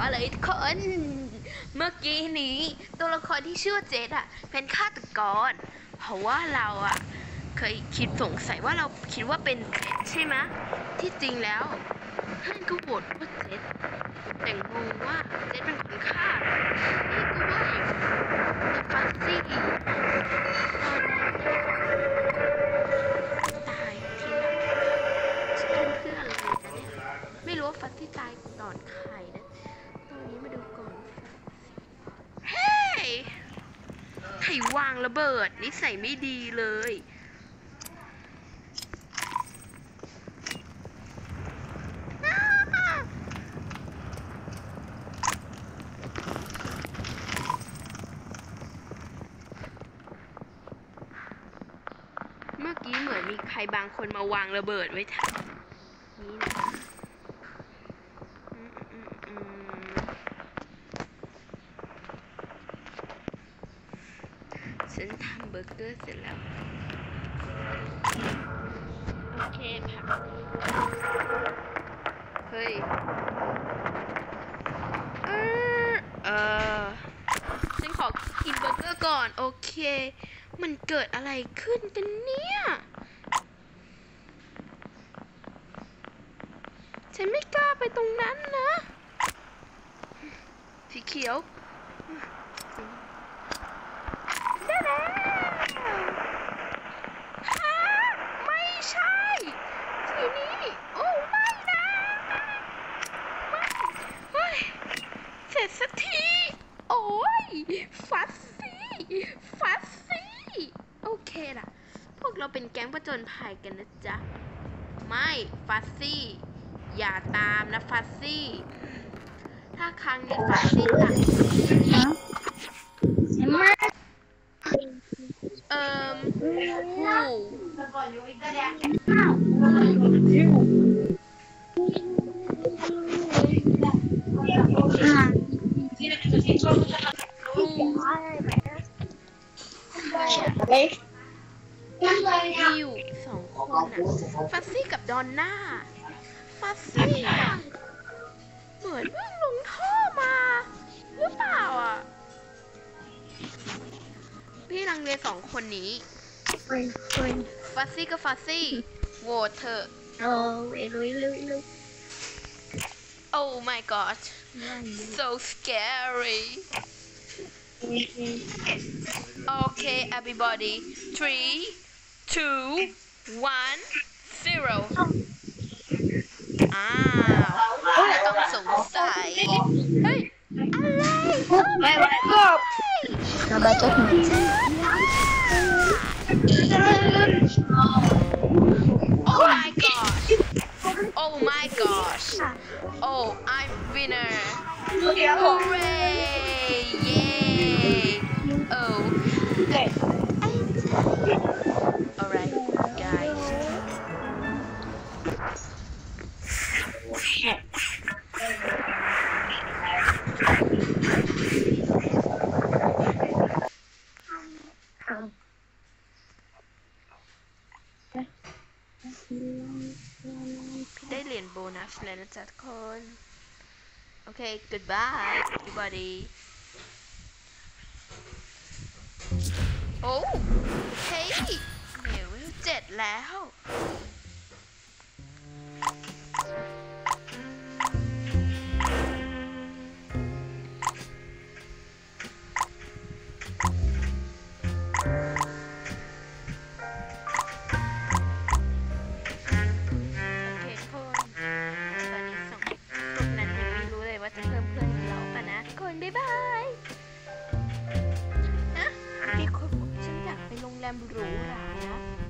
อะไรทุกคนเมื่อกี้นี้ตัวละครที่ชื่อเจดอะเป็นฆาตกรเพราะว่าเราอะเคยคิดสงสัยว่าเราคิดว่าเป็นเจดใช่ไหมที่จริงแล้วเพื่อนก็โหวตว่าเจดแต่งงว่าเจดเป็นคนฆ่านี่ก็ว่าอยู่แต่ฟัซซี่ตอนนั้นตายทีหลังเพื่อนเลยนะเนี่ยไม่รู้ว่าฟัซซี่ตายก่อนใครนะตอนนี้มาดูก่อนเฮ้ยใครวางระเบิดนิสัยไม่ดีเลยเมื่อกี้เหมือนมีใครบางคนมาวางระเบิดไว้แถวนี้นะฉันทำเบอร์เกอร์เสร็จแล้วโอเคผักเฮ้ยฉันขอกินเบอร์เกอร์ก่อนโอเคมันเกิดอะไรขึ้นกันเนี่ยฉันไม่กล้าไปตรงนั้นนะสีเขียวได้แล้วฮะไม่ใช่ทีนี้โอ้ไม่นะไม่เฮ้ยเสร็จสักทีโอ้ยฟัซซี่โอเคล่ะพวกเราเป็นแก๊งผจญภัยกันนะจ๊ะไม่ฟัซซี่อย่าตามนะฟัซซี่ถ้าครั้งนี้ฟัซซี่ตายมีอยู่2 คนน่ะฟัซซี่กับดอนน่าฟัซซี่เหมือนเพิ่งลงท่อมาหรือเปล่าอ่ะพี่ลังเล2 คนนี้ฟัซซี่กับฟัซซี่โหวตเถอะOh my god so scary Okay everybody 3 2 1 0อ้าวไม่ต้องสงสัยเฮ้ยอะไร Nah, baca Oh my gosh Oh I'm winner Hooray Yay Oh Alright guysได้เหรียญโบนัสแล้วนะจ๊ะทุกคนโอเค goodbye everybody โอ้เฮ้ยเลเวล7แล้วบ๊ายบายนะมีคนบอกฉันอยากไปโรงแรมหรูหรานะ